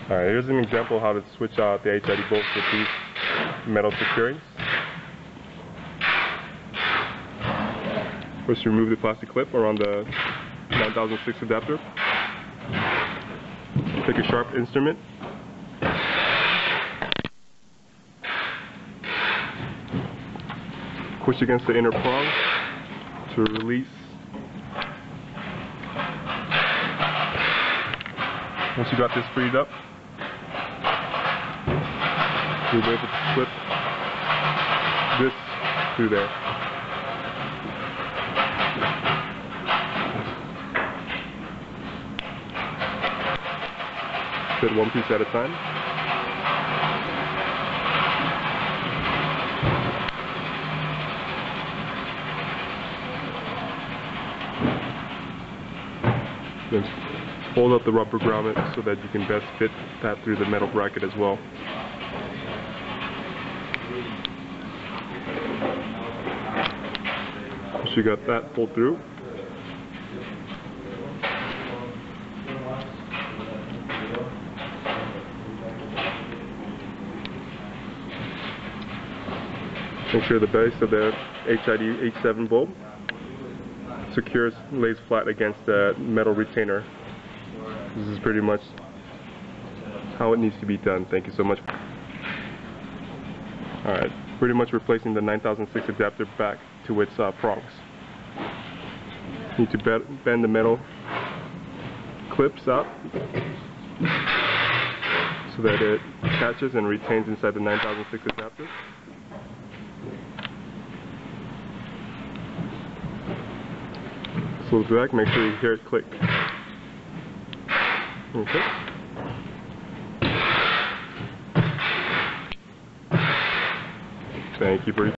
Alright, here's an example of how to switch out the HID bolts with these metal securings. First, remove the plastic clip around the 9006 adapter. Take a sharp instrument. Push against the inner prong to release. Once you got this freed up, you'll be able to slip this through there. Fit one piece at a time. Then fold up the rubber grommet so that you can best fit that through the metal bracket as well. Once you got that pulled through, make sure the base of the HID H7 bulb secures, lays flat against the metal retainer. This is pretty much how it needs to be done. Thank you so much. Alright, pretty much replacing the 9006 adapter back to its prongs. Need to bend the metal clips up so that it catches and retains inside the 9006 adapter. Slow it back, make sure you hear it click. Okay. Thank you for